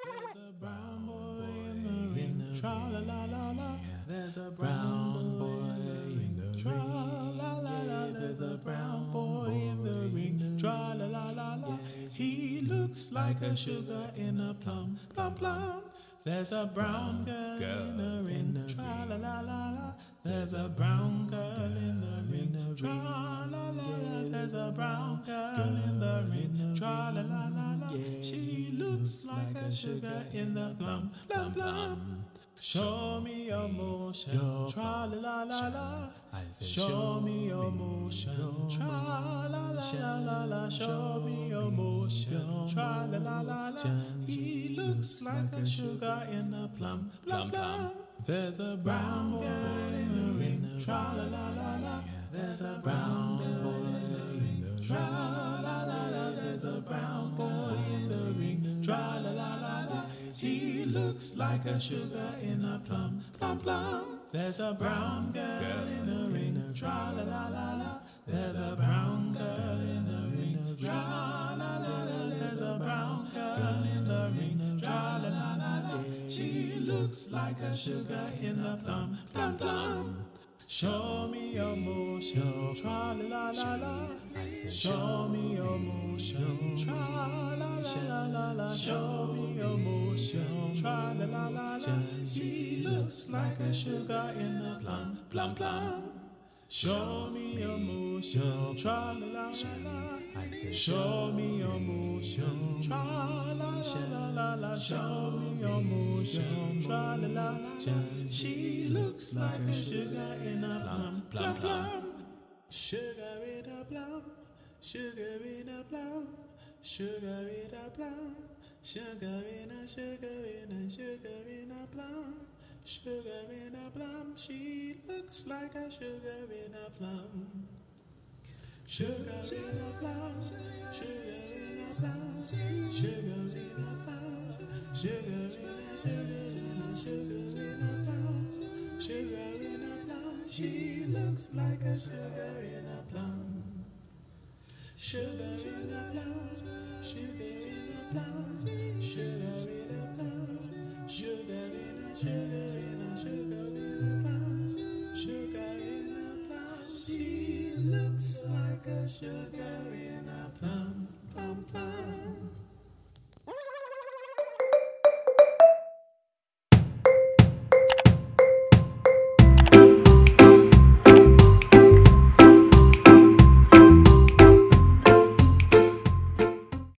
There's a brown boy in the ring, tra la la la la. There's a brown boy in the tra la la la. There's a brown boy in the ring, tra la la la la. He looks like a sugar in a plum, plum plum. There's a brown girl in the ring, tra la la la la. There's a brown girl in the ring, tra la la la. There's a brown girl in the ring, tra la la la la. She looks like a sugar in the plum, plum plum. Show me your motion, tra la la la la. Show me your motion, tra la la la la. Show me your motion, tra la la la la. He looks like a sugar in a plum, plum plum. There's a brown boy in the ring, tra la la la la. There's a brown boy in the tra la la la. There's a brown boy in the ring, tra la la la la. He looks like a sugar in a plum, plum plum. There's a brown girl in the ring, tra la la la la. There's a brown girl in the ring, tra la la la. There's a brown girl in the ring, tra la la la la. She looks like a sugar in a plum, plum plum. Show me your motion, tra la la la la. Show me your motion, tra la la la la. Show me your motion, tra la la la la. She looks like a sugar in a plum, plum plum. Show me your motion, tra la la la la. Show me your motion, tra la la la la. Show me your motion, tra la la la. She looks like a sugar in a plum, plum plum. Sugar in a plum, sugar in a plum, sugar in a plum, sugar in a sugar in a sugar in a plum, sugar in a plum. She looks like a sugar in a plum. Sugar in a plum, sugar in a plum, sugar in a plum, sugar in a sugar in a plum, sugar in a plum. She looks like a sugar in a plum. Sugar in a plum.